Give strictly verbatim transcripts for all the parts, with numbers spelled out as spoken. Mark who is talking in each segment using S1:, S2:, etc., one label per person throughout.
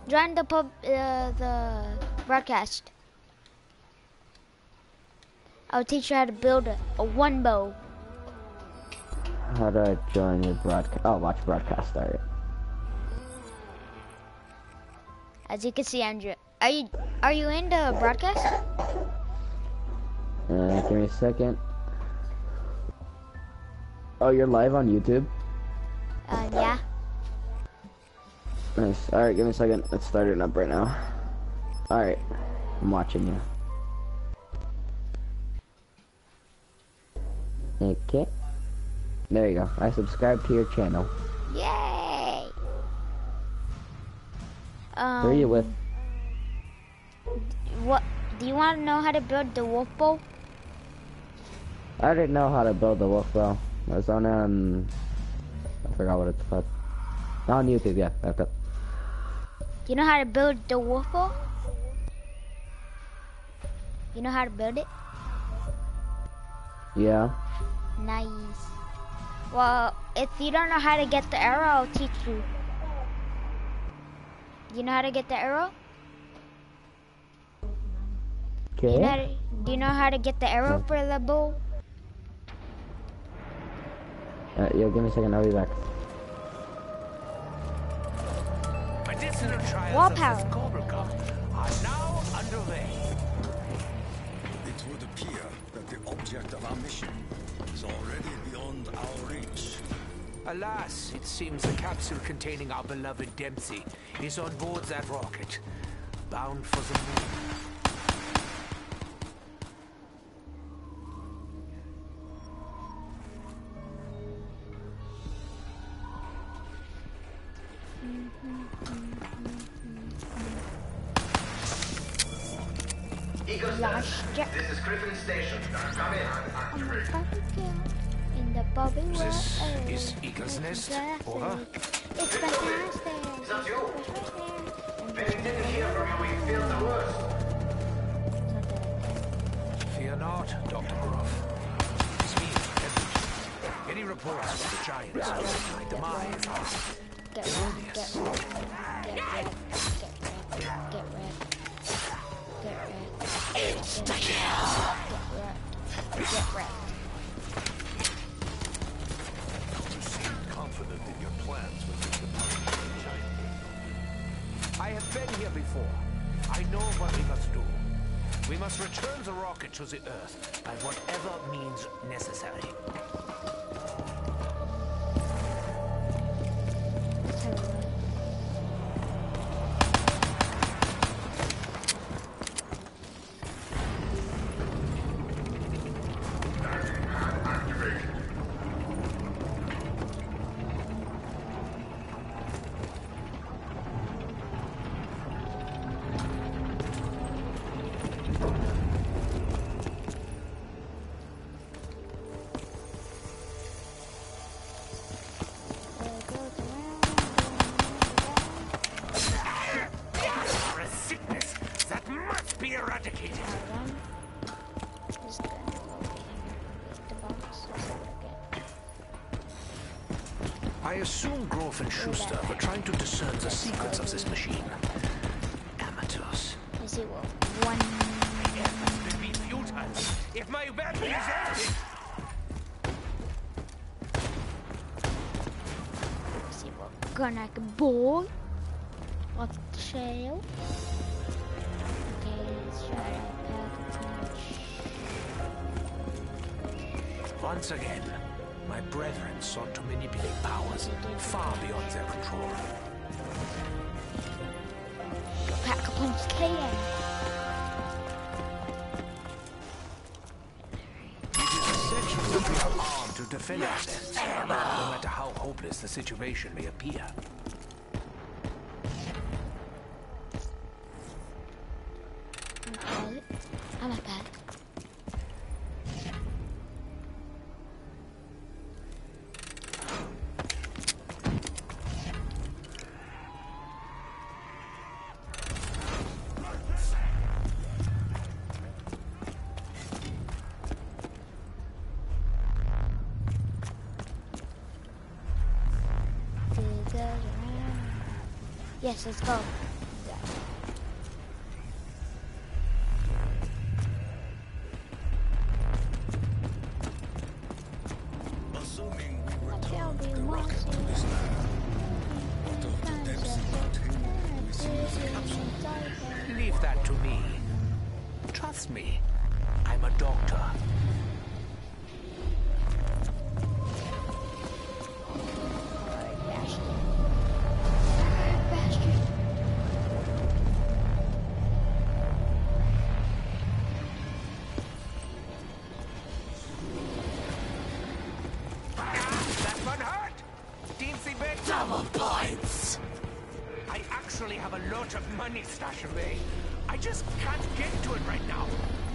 S1: Join the pub, uh, the broadcast. I'll teach you how to build a, a one bow.
S2: How do I join your broadcast? Oh, watch broadcast start.
S1: As you can see, Andrew, are you are you in the broadcast?
S2: Uh, give me a second. Oh, you're live on YouTube?
S1: Uh, yeah.
S2: Nice. Alright, give me a second. Let's start it up right now. Alright. I'm watching you. Okay. There you go. I subscribe to your channel.
S1: Yay! Um,
S2: Who are you with?
S1: What? Do you want to know how to build the wolf bow?
S2: I didn't know how to build the wolf bow. I was on, um... I forgot what it's called. On YouTube, yeah. Okay.
S1: You know how to build the wolf bow? You know how to build it?
S2: Yeah.
S1: Nice. Well, if you don't know how to get the arrow, I'll teach you. You know how to get the arrow?
S2: Okay.
S1: You know how to, do you know how to get the arrow for the bow?
S2: Uh, yeah, give me a second. I'll be back.
S3: Medicinal trials
S1: Wall
S3: of
S1: power.
S3: this Cobra are now underway.
S4: It would appear that the object of our mission is already beyond our reach.
S3: Alas, it seems the capsule containing our beloved Dempsey is on board that rocket, bound for the moon.
S1: Last check.
S5: This is Griffin Station. Come in.
S1: In the bobby
S3: This
S1: world.
S3: is Eagle's Nest. Over.
S1: It's fantastic.
S5: Is that you? When we didn't hear from you, we feel the worst.
S3: Fear not, Doctor Ruff. It's me, Edward. Any reports from the Giants of my demise?
S1: Get red, get red, get red, get red, get red, get red. It's the kill. Get red, get red.
S4: You seem confident in your plans with the departure of the giant.
S3: I have been here before. I know what we must do. We must return the rocket to the Earth by whatever means necessary. I assume Groff and Schuster were trying to discern the secrets of this machine. Amateurs.
S1: Is it one?
S3: The efforts will be futile if my weapon is empty.
S1: Is it what? Gonna boy? What's the shell? Okay, let's try that.
S3: Once again, my brethren sought to manipulate powers far beyond their control.
S1: Pack a punch can.
S3: It is essential that we are armed to defend ourselves, no matter how hopeless the situation may appear.
S1: Okay, I'm not bad. Yes, let's go.
S3: Trust me, I'm a doctor. That one hurt! Teensy bit! Double points! I actually have a lot of money stashed away. I just can't get to it right now.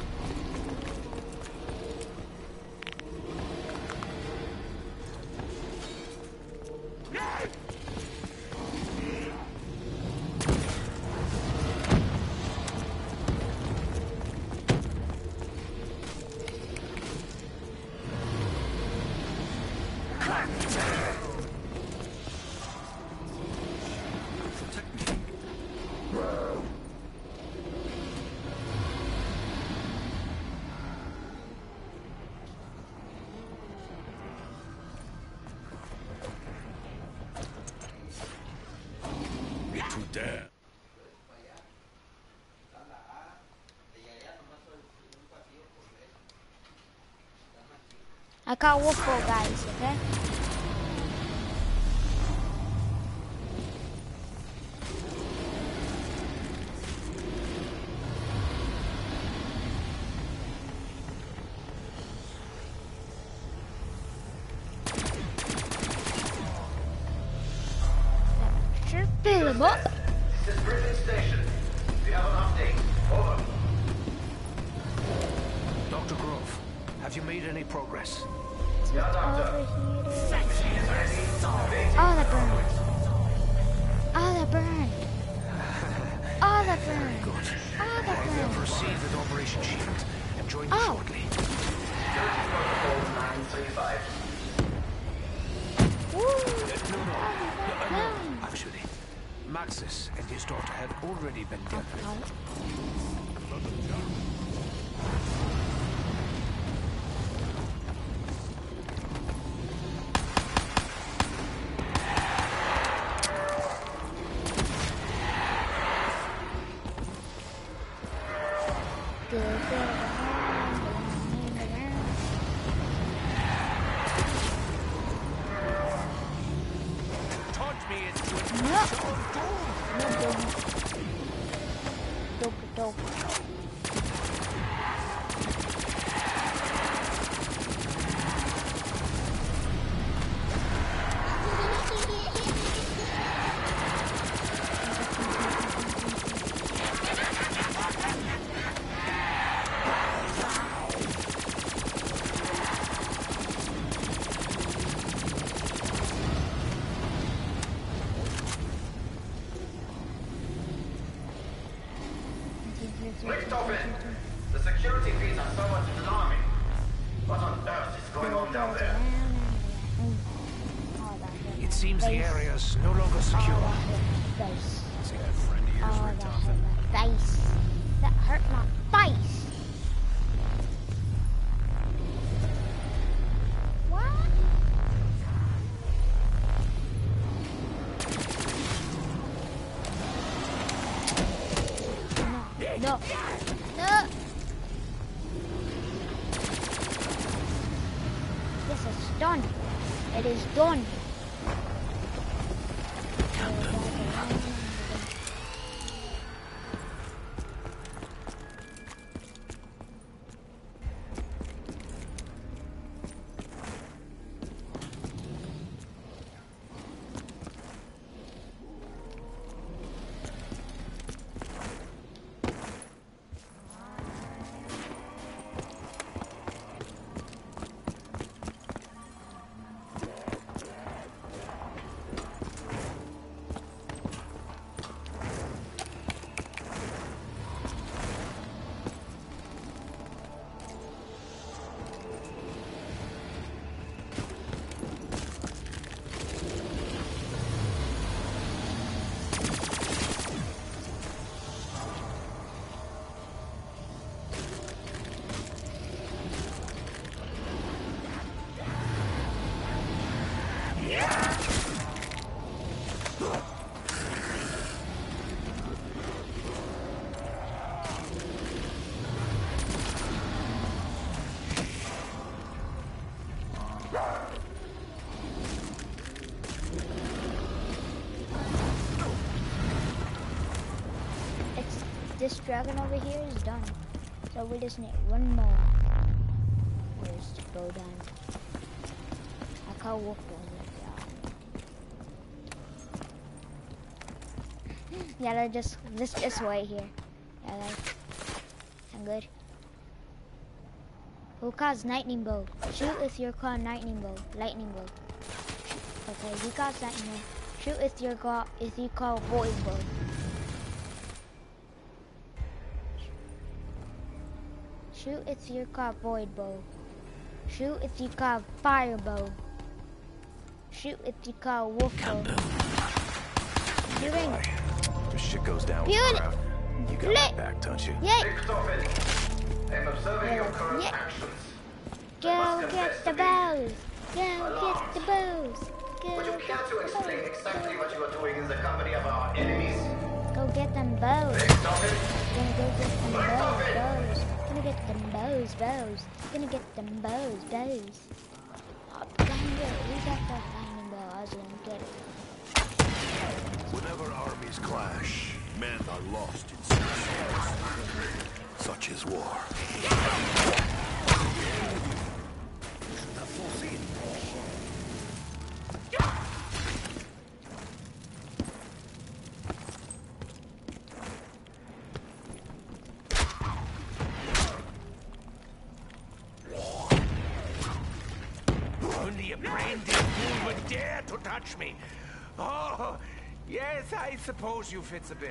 S4: There.
S1: I got waffle, guys, okay? Sure, fill him up.
S5: This is Griffin Station. We have an update. Over.
S3: Doctor Grove, have you made any progress?
S5: Yeah, Doctor.
S1: Over here.
S5: Machine is ready. Awaiting
S1: Oh, that burned.
S5: orders.
S1: Oh, that burned. Oh, that burned.
S3: Good.
S1: Oh,
S3: I
S1: that
S3: will
S1: burned.
S3: proceed with Operation Shield and join you
S1: Oh.
S3: shortly.
S5: Security protocol nine three five.
S1: Woo.
S3: No, no,
S1: Oh,
S3: no,
S1: no.
S3: actually, Maxis and his daughter have already been dealt with.
S1: Oh. Good, good.
S3: Taunt me into it.
S1: No.
S3: Don't, don't.
S1: No, don't. Dope, dope.
S5: Lift open. The security feeds are somewhat alarming. What on earth is going on down there?
S3: It seems the area is no longer secure.
S1: Face.
S4: See that friend of yours
S1: Oh,
S4: ripped
S1: that
S4: off
S1: hurt
S4: it?
S1: my face. That hurt my face. What? No, no, no. This is done. It is done. this dragon over here is done. So we just need one more. Where's to go down? I can't walk over there. Yeah, let's just let's just wait here. Yeah, like, I'm good. Who calls lightning bow? Shoot if you're called lightning bow. Lightning bow. Okay, he calls lightning bow. Shoot if you're called if you call void bow. Shoot if you call void bow. Shoot if you call fire bow. Shoot if you call wolf bow. Shooting.
S6: If shit goes down with
S1: Beauty.
S6: the crowd, you got my back, don't you?
S1: Yay!
S5: Richtofen, I'm observing your current
S1: Yeah.
S5: actions.
S1: Go get the bows. Go get the bows. Go
S5: Would you care
S1: get
S5: to
S1: the
S5: explain
S1: bows.
S5: exactly what you are doing in the company of our enemies?
S1: Go get them bows.
S5: Richtofen,
S1: Gonna go get them bows, bows. Gonna get them bows, bows. Gonna get them bows, bows. Oh, dang it, we got the lightning bow. I was gonna get it.
S6: Whenever armies clash, men are lost in situations. Such is war.
S3: Only a brain dead fool would dare to touch me. Oh, yes, I suppose you fit the bill.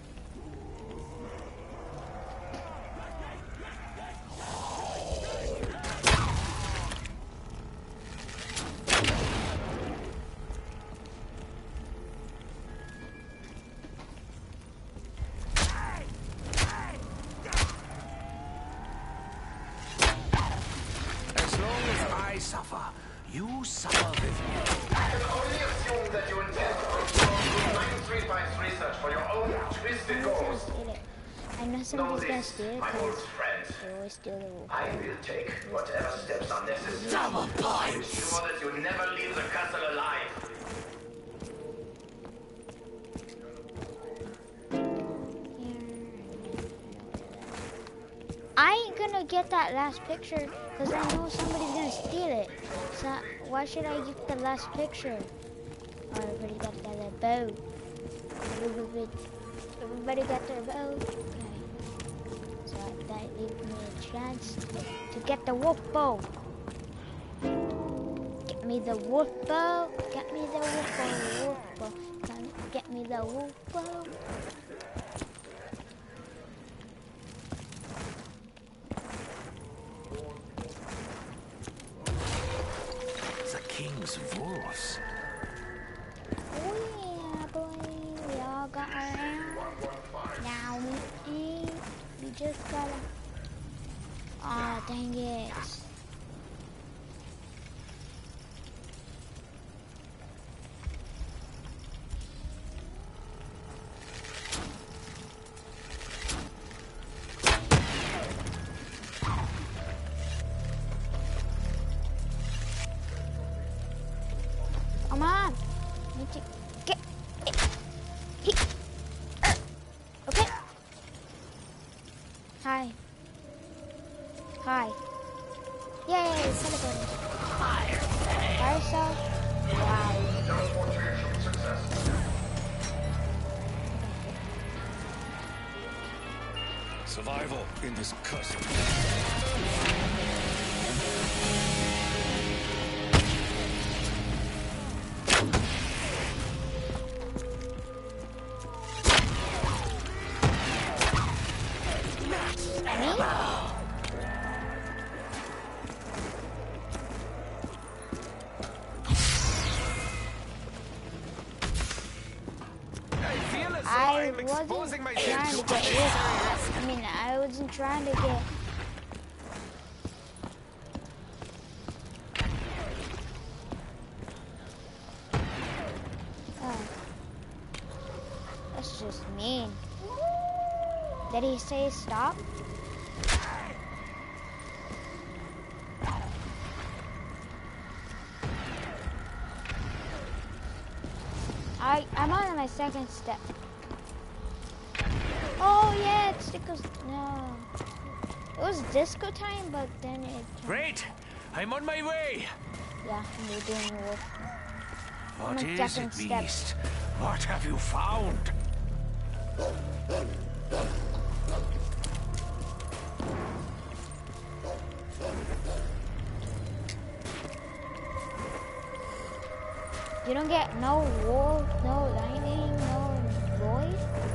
S3: As long as I suffer, you suffer with me.
S5: I can only assume that you intend to perform nine three five's research for your own twisted goals.
S1: Steal it. I know
S5: Know
S1: somebody's gonna
S5: this,
S1: steal it
S5: my old
S1: because
S5: friend.
S1: they always steal the wolf.
S5: I will take whatever steps are necessary
S3: Double
S5: to
S3: points!
S5: ensure that you never leave the castle alive.
S1: I ain't gonna get that last picture because I know somebody's gonna steal it. So why should I get the last picture? Oh, everybody got their bow. Everybody, everybody got their bow. Okay. So that leaves me a chance to get the wolf bow. Get me the wolf bow. Get me the wolf bow. Wolf bow. Get me the wolf bow.
S6: The king's voice.
S1: Oh yeah, boy, we all got around. Now we eat. We just gotta. Oh, dang it. Come on. Need to get it. He, er. Okay. Hi. Hi. Yay, celebrating. Fire. Fire cell? Wow.
S4: Survival in this cursed.
S3: I feel as though
S1: I
S3: I'm
S1: wasn't
S3: exposing
S1: trying
S3: myself
S1: to
S3: to
S1: get
S3: unnecessary
S1: ripped. I mean, I wasn't trying to get. Oh. That's just mean. Did he say stop? I, I'm on my second step. Oh yeah, No. It was disco time, but then it...
S3: Great! I'm on my way!
S1: Yeah, we're doing the wolf.
S3: What
S1: I'm
S3: is it, Beast? What have you found?
S1: You don't get no wolf, no lightning, no void?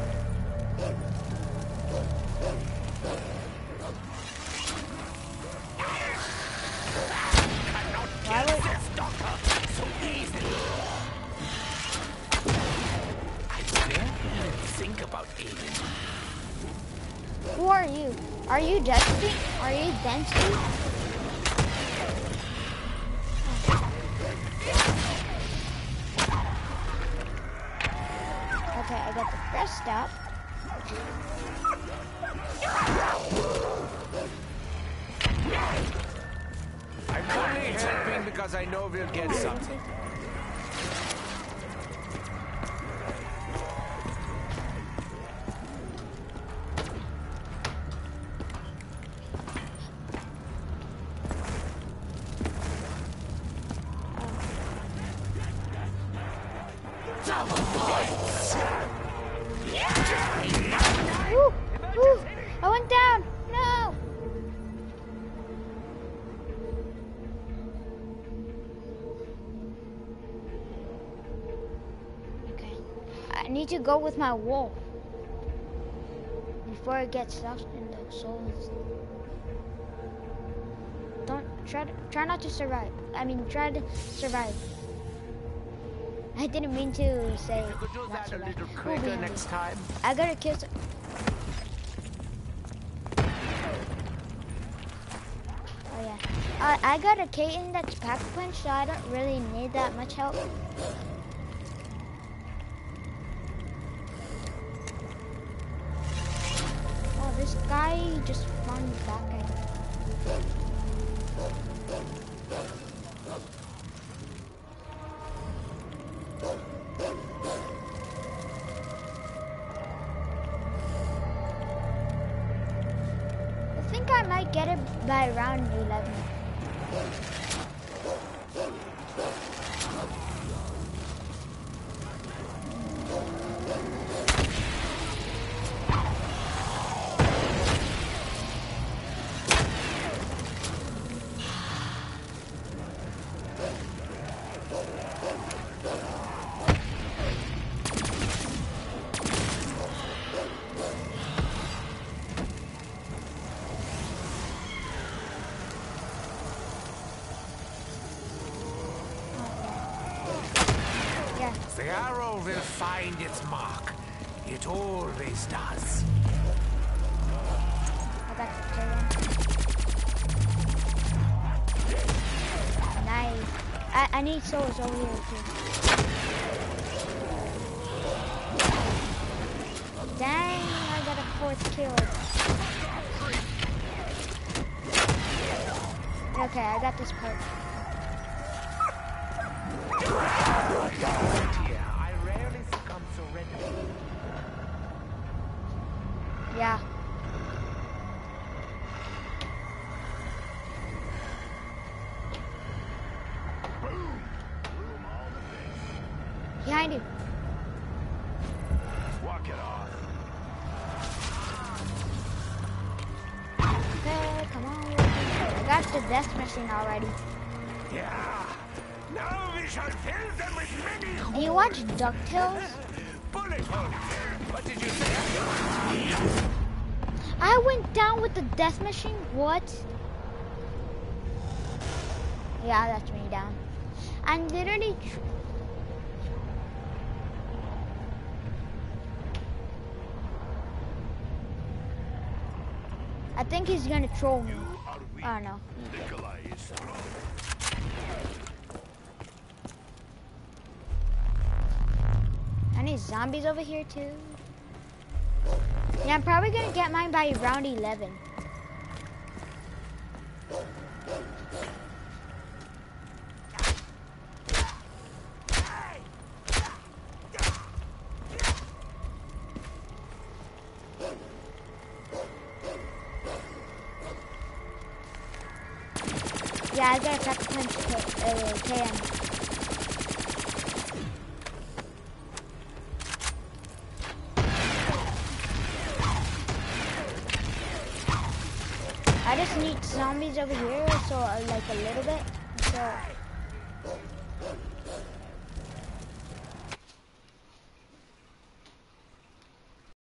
S1: Why would...
S3: This doctor so easily. I barely think about aiming.
S1: Who are you? Are you Density? Are you Density? Okay, I got the first stop.
S3: I'm only helping because I know we'll get something.
S1: Woo! Woo! I went down! No! Okay. I need to go with my wolf before it gets stuck in the souls. Don't try to, try not to survive. I mean, try to survive. I didn't mean to say.
S3: You could do
S1: not
S3: that a
S1: survive.
S3: little
S1: Ooh,
S3: quicker
S1: behind
S3: next
S1: me.
S3: time.
S1: I gotta kill some. Oh yeah. Uh, I got a Kaiten that's pack punch, so I don't really need that much help. Oh, this guy just spawned back at me. I think I might get it by round eleven. Yeah.
S3: The arrow will find its mark. It always does.
S1: I got the kill one. Nice. I, I need souls over here too. Dang, I got a fourth kill. Okay, I got this part.
S3: Dear, I rarely succumb so readily.
S1: Yeah. Behind you.
S6: Walk it off.
S1: Okay, come on. I got the death machine already.
S3: Yeah. Now we shall fill them with many
S1: Do you watch DuckTales?
S3: bullet holes. What did you say?
S1: I went down with the death machine. What? Yeah, that's me down. I'm literally. Tr I think he's gonna troll me. Oh no.
S6: Nikolai is strong.
S1: I need zombies over here too. Yeah, I'm probably gonna get mine by round eleven. Yeah, I got a pack a punch K, uh, K M. I just need zombies over here, so uh, like a little bit. So